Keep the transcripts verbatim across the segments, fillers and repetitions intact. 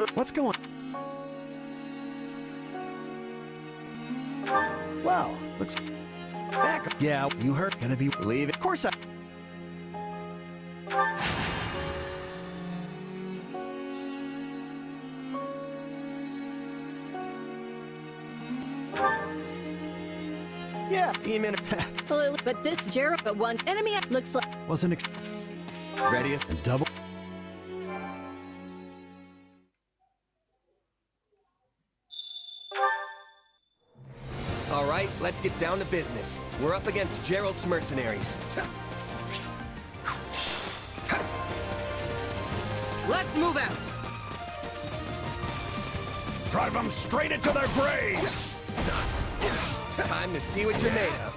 What's going? Wow, looks back. Yeah, you heard. Gonna be leaving. Of course I. Yeah, demon. But this Gerald, but one enemy looks like Wasn't ex ready and double. All right, let's get down to business. We're up against Gerald's mercenaries. Let's move out. Drive them straight into their graves! Time to see what you're made of.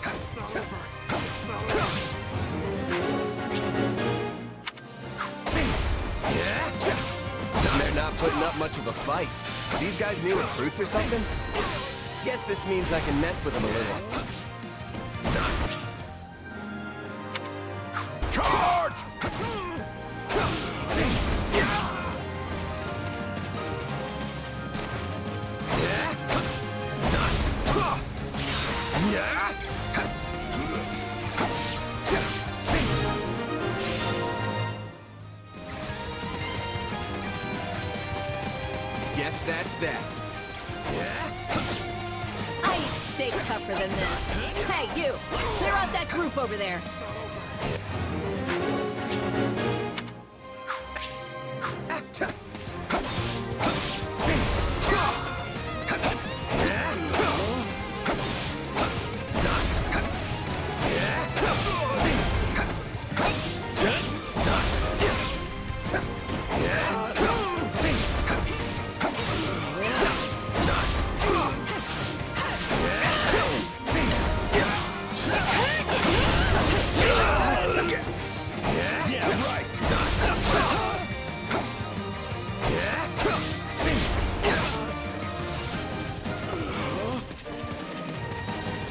They're not putting up much of a fight. Are these guys new recruits or something? Guess this means I can mess with them a little. Charge! Guess that's that. I eat steak tougher than this. Hey, you! Clear out that group over there.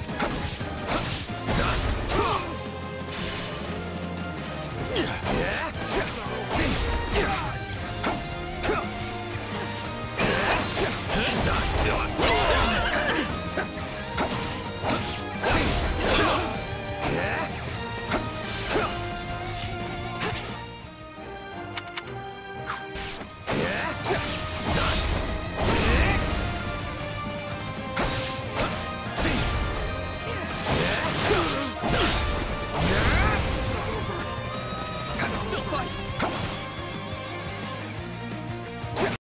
Yeah!